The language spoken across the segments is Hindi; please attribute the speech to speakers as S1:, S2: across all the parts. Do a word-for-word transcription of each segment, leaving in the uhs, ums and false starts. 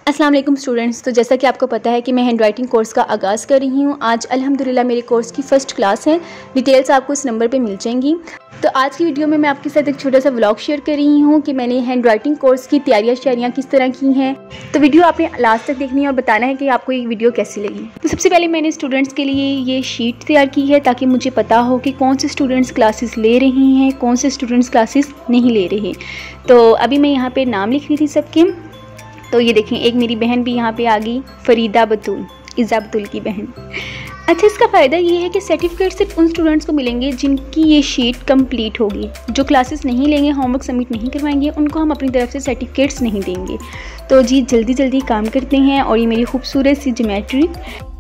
S1: अस्सलाम वालेकुम स्टूडेंट्स। तो जैसा कि आपको पता है कि मैं हैंड राइटिंग कोर्स का आगाज़ कर रही हूँ। आज अल्हम्दुलिल्लाह मेरे कोर्स की फ़र्स्ट क्लास है। डिटेल्स आपको इस नंबर पे मिल जाएंगी। तो आज की वीडियो में मैं आपके साथ एक छोटा सा व्लॉग शेयर कर रही हूँ कि मैंने हैंड राइटिंग कोर्स की तैयारियाँ शायरियाँ किस तरह की हैं। तो वीडियो आपने लास्ट तक देखनी है और बताना है कि आपको ये वीडियो कैसी लगी। तो सबसे पहले मैंने स्टूडेंट्स के लिए ये शीट तैयार की है ताकि मुझे पता हो कि कौन से स्टूडेंट्स क्लासेस ले रही हैं, कौन से स्टूडेंट्स क्लासेस नहीं ले रहे। तो अभी मैं यहाँ पर नाम लिख रही थी सबके। तो ये देखें, एक मेरी बहन भी यहाँ पे आ गई, फरीदा बतूल, इज़ा बतूल की बहन। अच्छा, इसका फ़ायदा ये है कि सर्टिफिकेट सिर्फ उन स्टूडेंट्स को मिलेंगे जिनकी ये शीट कंप्लीट होगी। जो क्लासेस नहीं लेंगे, होमवर्क सबमिट नहीं करवाएंगे, उनको हम अपनी तरफ से सर्टिफिकेट्स नहीं देंगे। तो जी जल्दी जल्दी काम करते हैं। और ये मेरी खूबसूरत सी ज्योमेट्री,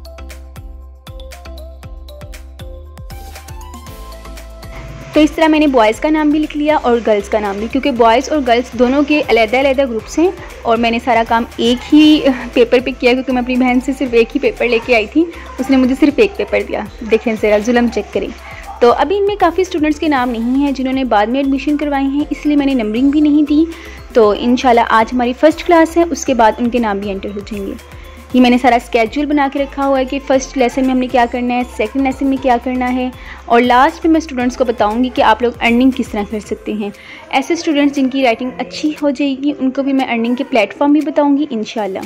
S1: तो इस तरह मैंने बॉयज़ का नाम भी लिख लिया और गर्ल्स का नाम भी, क्योंकि बॉयज़ और गर्ल्स दोनों के अलग-अलग ग्रुप्स हैं। और मैंने सारा काम एक ही पेपर पे किया क्योंकि मैं अपनी बहन से सिर्फ एक ही पेपर लेके आई थी। उसने मुझे सिर्फ एक पेपर दिया। देखें ज़रा, जुल्म चेक करें। तो अभी इनमें काफ़ी स्टूडेंट्स के नाम नहीं हैं जिन्होंने बाद में एडमिशन करवाए हैं, इसलिए मैंने नंबरिंग भी नहीं दी। तो इंशाल्लाह आज हमारी फ़र्स्ट क्लास है, उसके बाद उनके नाम भी एंटर हो जाएंगे। ये मैंने सारा स्केड्यूल बना के रखा हुआ है कि फ़र्स्ट लेसन में हमने क्या करना है, सेकंड लेसन में क्या करना है, और लास्ट में मैं स्टूडेंट्स को बताऊंगी कि आप लोग अर्निंग किस तरह कर सकते हैं। ऐसे स्टूडेंट्स जिनकी राइटिंग अच्छी हो जाएगी उनको भी मैं अर्निंग के प्लेटफॉर्म भी बताऊंगी इंशाल्लाह।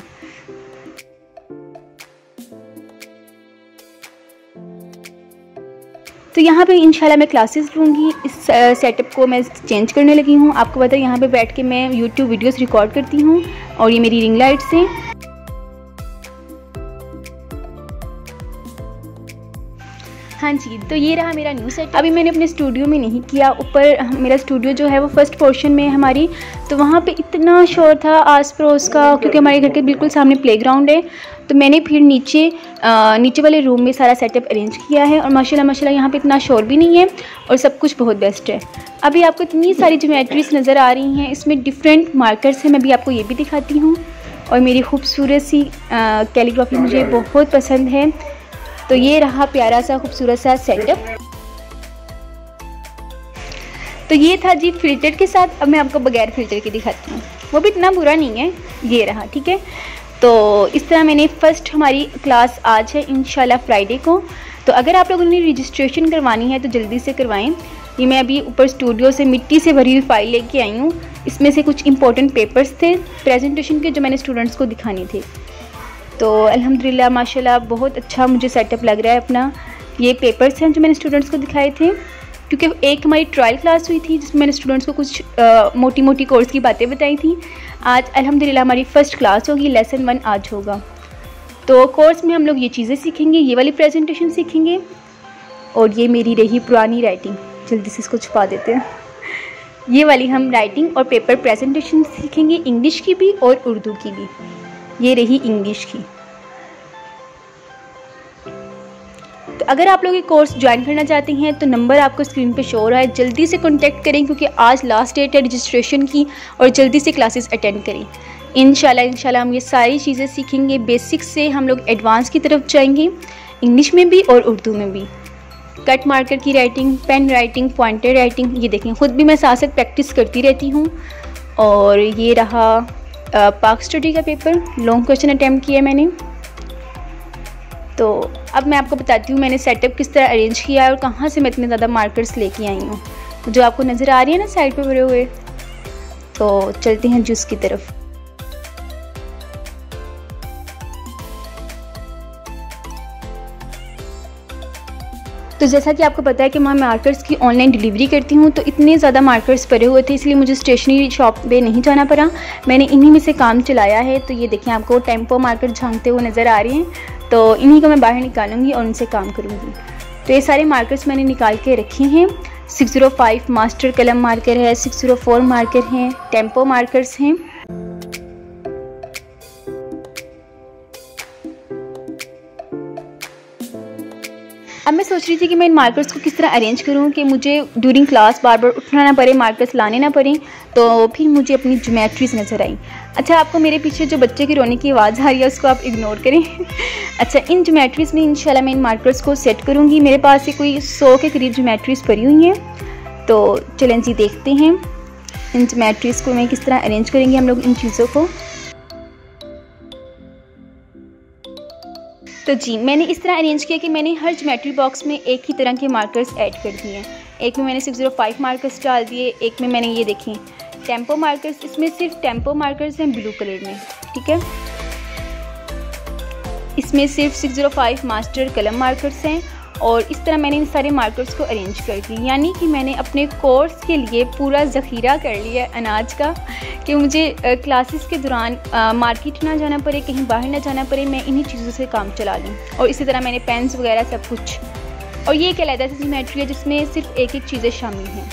S1: तो यहाँ पे इंशाल्लाह मैं क्लासेस लूँगी। इस सेटअप को मैं चेंज करने लगी हूँ। आपको पता है यहाँ पे बैठ के मैं यूट्यूब वीडियोस रिकॉर्ड करती हूँ। और ये मेरी रिंग लाइट से, हाँ जी, तो ये रहा मेरा न्यू सेट। अभी मैंने अपने स्टूडियो में नहीं किया, ऊपर मेरा स्टूडियो जो है वो फर्स्ट पोर्शन में है हमारी। तो वहाँ पे इतना शोर था आस पड़ोस का, क्योंकि हमारे घर के बिल्कुल सामने प्लेग्राउंड है। तो मैंने फिर नीचे आ, नीचे वाले रूम में सारा सेटअप अरेंज किया है। और माशाल्लाह माशाल्लाह यहाँ पे इतना शोर भी नहीं है और सब कुछ बहुत बेस्ट है। अभी आपको इतनी सारी ज्योमेट्रीज नज़र आ रही हैं, इसमें डिफरेंट मार्कर्स हैं। मैं भी आपको ये भी दिखाती हूँ। और मेरी खूबसूरत सी कैलीग्राफी मुझे बहुत पसंद है। तो ये रहा प्यारा सा खूबसूरत सा सेटअप। तो ये था जी फिल्टर के साथ। अब मैं आपको बगैर फिल्टर के दिखाती हूँ, वो भी इतना बुरा नहीं है। ये रहा, ठीक है। तो इस तरह मैंने फ़र्स्ट हमारी क्लास आज है इंशाल्लाह फ्राइडे को। तो अगर आप लोगों ने रजिस्ट्रेशन करवानी है तो जल्दी से करवाएं। ये मैं अभी ऊपर स्टूडियो से मिट्टी से भरी हुई फाइल लेके आई हूँ। इसमें से कुछ इंपॉर्टेंट पेपर्स थे प्रेजेंटेशन के, जो मैंने स्टूडेंट्स को दिखाने थे। तो अल्हम्दुलिल्लाह माशाल्लाह बहुत अच्छा मुझे सेटअप लग रहा है अपना। ये पेपर्स हैं जो मैंने स्टूडेंट्स को दिखाए थे, क्योंकि एक हमारी ट्रायल क्लास हुई थी जिसमें मैंने स्टूडेंट्स को कुछ आ, मोटी मोटी कोर्स की बातें बताई थी। आज अल्हम्दुलिल्लाह हमारी फ़र्स्ट क्लास होगी, लेसन वन आज होगा। तो कोर्स में हम लोग ये चीज़ें सीखेंगे, ये वाली प्रेजेंटेशन सीखेंगे। और ये मेरी रही पुरानी राइटिंग, जल्दी से इसको छुपा देते हैं। ये वाली हम राइटिंग और पेपर प्रेजेंटेशन सीखेंगे, इंग्लिश की भी और उर्दू की भी। ये रही इंग्लिश की। तो अगर आप लोग ये कोर्स ज्वाइन करना चाहते हैं तो नंबर आपको स्क्रीन पे शो हो रहा है, जल्दी से कांटेक्ट करें क्योंकि आज लास्ट डेट है रजिस्ट्रेशन की। और जल्दी से क्लासेस अटेंड करें। इंशाल्लाह इंशाल्लाह हम ये सारी चीज़ें सीखेंगे। बेसिक्स से हम लोग एडवांस की तरफ जाएंगे, इंग्लिश में भी और उर्दू में भी। कट मार्कर की writing, pen writing, pointer writing, ये देखें खुद भी मैं साथ साथ प्रैक्टिस करती रहती हूँ। और ये रहा पाक स्टडी का पेपर, लॉन्ग क्वेश्चन अटैम्प्ट किया मैंने। तो अब मैं आपको बताती हूँ मैंने सेटअप किस तरह अरेंज किया है और कहाँ से मैं इतने ज़्यादा मार्कर्स लेके आई हूँ, जो आपको नज़र आ रही है ना साइड पे भरे हुए। तो चलते हैं जूस की तरफ। तो जैसा कि आपको पता है कि मैं मार्कर्स की ऑनलाइन डिलीवरी करती हूँ, तो इतने ज़्यादा मार्कर्स पड़े हुए थे इसलिए मुझे स्टेशनरी शॉप पे नहीं जाना पड़ा। मैंने इन्हीं में से काम चलाया है। तो ये देखें, आपको टेम्पो मार्कर झांकते हुए नज़र आ रहे हैं। तो इन्हीं को मैं बाहर निकालूंगी और उनसे काम करूँगी। तो ये सारे मार्कर्स मैंने निकाल के रखे हैं। सिक्स ज़ीरो फाइव मास्टर कलम मार्कर है, सिक्स ज़ीरो फोर मार्कर हैं, टेम्पो मार्कर्स हैं। अब मैं सोच रही थी कि मैं इन मार्कर्स को किस तरह अरेंज करूं कि मुझे ड्यूरिंग क्लास बार बार उठना ना पड़े, मार्कर्स लाने ना पड़े। तो फिर मुझे अपनी ज्योमेट्रीज नज़र आई। अच्छा, आपको मेरे पीछे जो बच्चे की रोने की आवाज़ आ रही है उसको आप इग्नोर करें। अच्छा, इन ज्योमेट्रीज में इंशाल्लाह मैं इन मार्कर्स को सेट करूँगी। मेरे पास से कोई सौ के करीब ज्योमेट्रीज पड़ी हुई हैं। तो चलें जी देखते हैं इन ज्योमेट्रीज को मैं किस तरह अरेंज करेंगे हम लोग इन चीज़ों को। तो जी मैंने इस तरह अरेंज किया कि मैंने हर ज्योमेट्री बॉक्स में एक ही तरह के मार्कर्स ऐड कर दिए हैं। एक में मैंने सिक्स ज़ीरो फाइव मार्कर्स डाल दिए, एक में मैंने ये देखें टेम्पो मार्कर्स, इसमें सिर्फ टेम्पो मार्कर्स हैं ब्लू कलर में, ठीक है। इसमें सिर्फ सिक्स ज़ीरो फाइव मास्टर कलम मार्कर्स हैं और इस तरह मैंने इन सारे मार्कर्स को अरेंज कर दी। यानी कि मैंने अपने कोर्स के लिए पूरा ज़ख़ीरा कर लिया अनाज का कि मुझे क्लासेस के दौरान मार्केट ना जाना पड़े, कहीं बाहर ना जाना पड़े, मैं इन्हीं चीज़ों से काम चला लूँ। और इसी तरह मैंने पेन्स वगैरह सब कुछ, और ये एक अलग सी ज्योमेट्री है जिसमें सिर्फ एक एक चीज़ें शामिल हैं।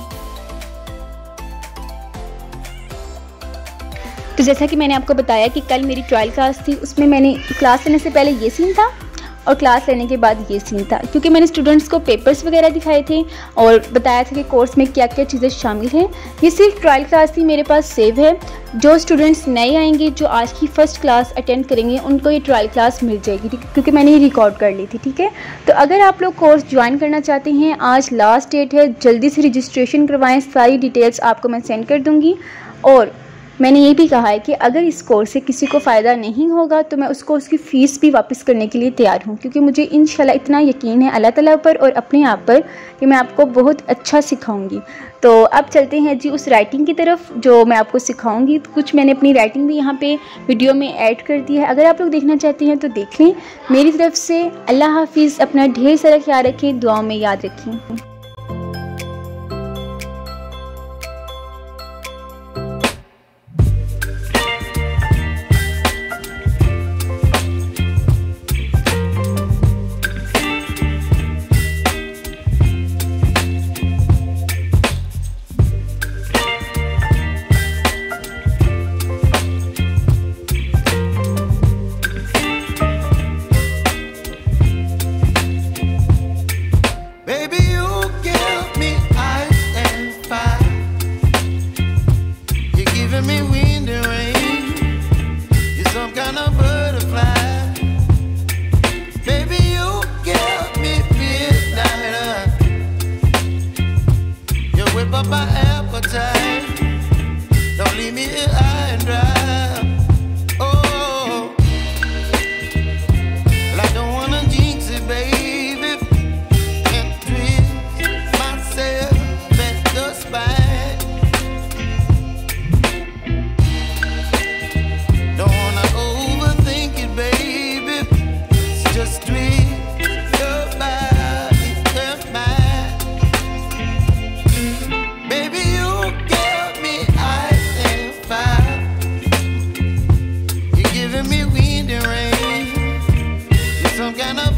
S1: तो जैसा कि मैंने आपको बताया कि कल मेरी ट्रायल क्लास थी, उसमें मैंने क्लास लेने से पहले ये सीन था और क्लास लेने के बाद ये सीन था, क्योंकि मैंने स्टूडेंट्स को पेपर्स वगैरह दिखाए थे और बताया था कि कोर्स में क्या क्या चीज़ें शामिल हैं। ये सिर्फ ट्रायल क्लास थी, मेरे पास सेव है। जो स्टूडेंट्स नए आएंगे, जो आज की फ़र्स्ट क्लास अटेंड करेंगे, उनको ये ट्रायल क्लास मिल जाएगी, ठीक है, क्योंकि मैंने ये रिकॉर्ड कर ली थी, ठीक है। तो अगर आप लोग कोर्स ज्वाइन करना चाहते हैं, आज लास्ट डेट है, जल्दी से रजिस्ट्रेशन करवाएँ। सारी डिटेल्स आपको मैं सेंड कर दूँगी। और मैंने ये भी कहा है कि अगर इस कोर्स से किसी को फ़ायदा नहीं होगा तो मैं उसको उसकी फ़ीस भी वापस करने के लिए तैयार हूँ, क्योंकि मुझे इंशाल्लाह इतना यकीन है अल्लाह ताला पर और अपने आप पर कि मैं आपको बहुत अच्छा सिखाऊंगी। तो अब चलते हैं जी उस राइटिंग की तरफ जो मैं आपको सिखाऊंगी। तो कुछ मैंने अपनी राइटिंग भी यहाँ पे वीडियो में ऐड कर दी है, अगर आप लोग देखना चाहते हैं तो देख लें। मेरी तरफ से अल्लाह हाफिज़, अपना ढेर सारा ख्याल रखें, दुआओं में याद रखें।
S2: My appetite, don't leave me here high and dry. Oh, well, I don't wanna jinx it, baby, and twist myself at the spine. Don't wanna overthink it, baby, it's just twist your body and mine. Baby, you give me ice and fire. You're giving me wind and rain. You're some kind of